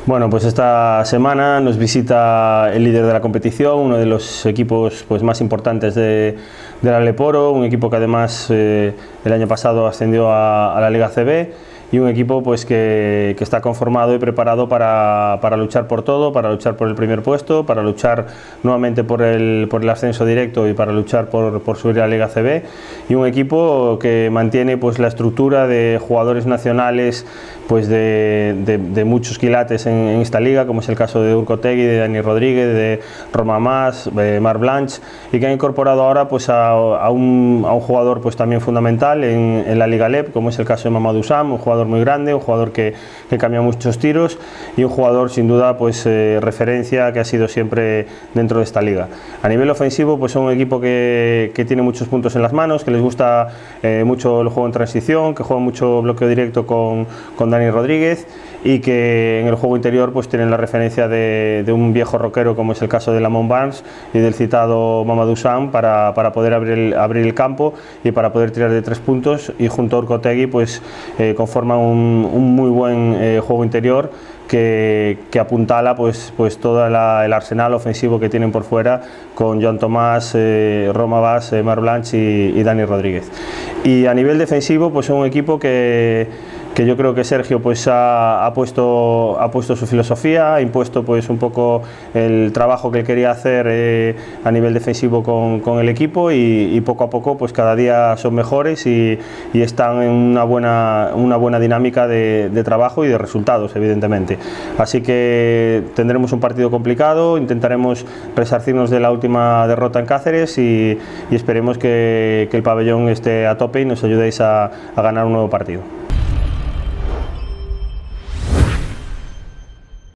Bueno, pues esta semana nos visita el líder de la competición, uno de los equipos pues, más importantes del Aleporo, un equipo que además el año pasado ascendió a la Liga CB, y un equipo pues, que está conformado y preparado para luchar por todo, para luchar por el primer puesto, para luchar nuevamente por el ascenso directo y para luchar por subir a la Liga CB, y un equipo que mantiene pues, la estructura de jugadores nacionales pues, de muchos quilates en esta liga, como es el caso de Urko Otegui, de Dani Rodríguez, de Roma Mas, de Marc Blanch, y que han incorporado ahora pues, a un jugador pues, también fundamental en la Liga LEP, como es el caso de Mamadou Sam, un jugador muy grande, un jugador que cambia muchos tiros y un jugador sin duda pues referencia que ha sido siempre dentro de esta liga. A nivel ofensivo pues son un equipo que tiene muchos puntos en las manos, que les gusta mucho el juego en transición, que juega mucho bloqueo directo con Dani Rodríguez, y que en el juego interior pues tienen la referencia de un viejo rockero como es el caso de Lamont Barnes y del citado Mamadou Sam para poder abrir el campo y para poder tirar de 3 puntos, y junto a Urko Otegui pues conforman un muy buen juego interior que apuntala pues todo el arsenal ofensivo que tienen por fuera con Joan Tomàs, Roma Mas, Marc Blanch y Dani Rodríguez. Y a nivel defensivo pues es un equipo que yo creo que Sergio pues ha puesto su filosofía, ha impuesto pues un poco el trabajo que él quería hacer a nivel defensivo con el equipo, y poco a poco pues cada día son mejores y están en una buena dinámica de trabajo y de resultados, evidentemente. Así que tendremos un partido complicado, intentaremos resarcirnos de la última derrota en Cáceres y esperemos que el pabellón esté a tope y nos ayudéis a ganar un nuevo partido.